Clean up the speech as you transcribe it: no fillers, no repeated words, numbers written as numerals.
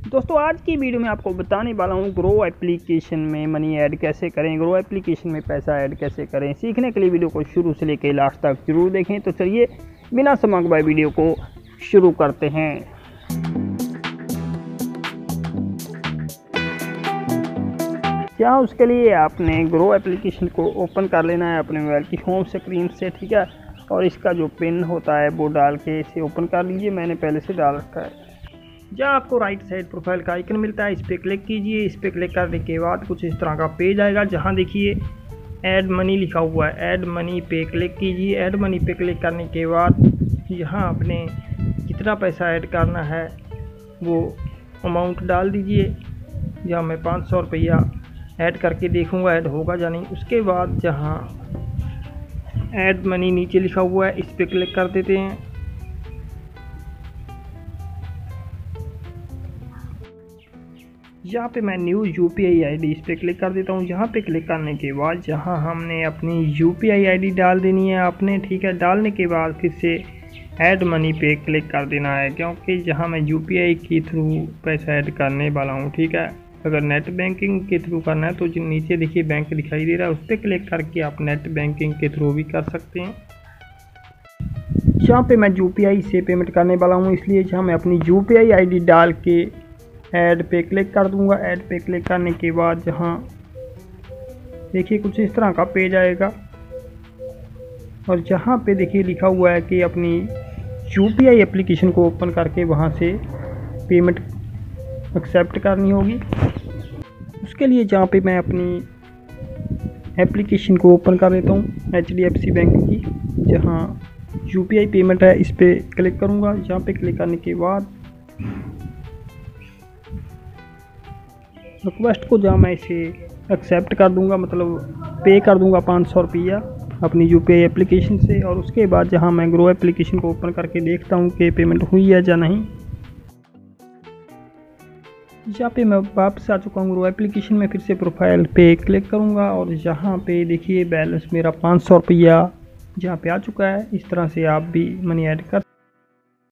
दोस्तों आज की वीडियो में आपको बताने वाला हूँ ग्रो एप्लीकेशन में मनी ऐड कैसे करें, ग्रो एप्लीकेशन में पैसा ऐड कैसे करें। सीखने के लिए वीडियो को शुरू से लेकर लास्ट तक जरूर देखें। तो चलिए बिना समय गवाए वीडियो को शुरू करते हैं। क्या उसके लिए आपने ग्रो एप्लीकेशन को ओपन कर लेना है अपने मोबाइल की होम स्क्रीन से, ठीक है। और इसका जो पिन होता है वो डाल के इसे ओपन कर लीजिए। मैंने पहले से डाल रखा है। जहाँ आपको राइट साइड प्रोफाइल का आइकन मिलता है, इस पर क्लिक कीजिए। इस पर क्लिक करने के बाद कुछ इस तरह का पेज आएगा जहाँ देखिए ऐड मनी लिखा हुआ है। ऐड मनी पे क्लिक कीजिए। ऐड मनी पे क्लिक करने के बाद यहाँ आपने कितना पैसा ऐड करना है वो अमाउंट डाल दीजिए। यहाँ मैं 500 रुपया ऐड करके देखूँगा ऐड होगा या नहीं। उसके बाद जहाँ ऐड मनी नीचे लिखा हुआ है इस पर क्लिक कर देते हैं। यहाँ पे मैं न्यू यूपीआई आईडी इस पर क्लिक कर देता हूँ। यहाँ पे क्लिक करने के बाद जहाँ हमने अपनी यूपीआई आईडी डाल देनी है आपने, ठीक है। डालने के बाद फिर से ऐड मनी पे क्लिक कर देना है, क्योंकि जहाँ मैं यूपीआई के थ्रू पैसा ऐड करने वाला हूँ, ठीक है। अगर नेट बैंकिंग के थ्रू करना है तो जो नीचे देखिए बैंक दिखाई दे रहा है उस पर क्लिक करके आप नेट बैंकिंग के थ्रू भी कर सकते हैं। यहाँ पे मैं यूपीआई से पेमेंट करने वाला हूँ, इसलिए जहाँ मैं अपनी यूपीआई आईडी डाल के ऐड पे क्लिक कर दूंगा। ऐड पे क्लिक करने के बाद जहाँ देखिए कुछ इस तरह का पेज आएगा और जहाँ पे देखिए लिखा हुआ है कि अपनी यूपीआई एप्लीकेशन को ओपन करके वहाँ से पेमेंट एक्सेप्ट करनी होगी। उसके लिए जहाँ पे मैं अपनी एप्लीकेशन को ओपन कर लेता हूँ HDFC बैंक की, जहाँ यूपीआई पेमेंट है इस पर क्लिक करूँगा। जहाँ पे क्लिक करने के बाद रिक्वेस्ट को जहाँ मैं इसे एक्सेप्ट कर दूंगा, मतलब पे कर दूंगा 500 रुपया अपनी यूपीआई एप्लीकेशन से। और उसके बाद जहाँ मैं ग्रो एप्लीकेशन को ओपन करके देखता हूँ कि पेमेंट हुई है या नहीं। यहाँ पे मैं वापस आ चुका हूँ ग्रो एप्लीकेशन में। फिर से प्रोफाइल पे क्लिक करूँगा और यहाँ पे देखिए बैलेंस मेरा 500 रुपया जहाँ पे आ चुका है। इस तरह से आप भी मनी ऐड कर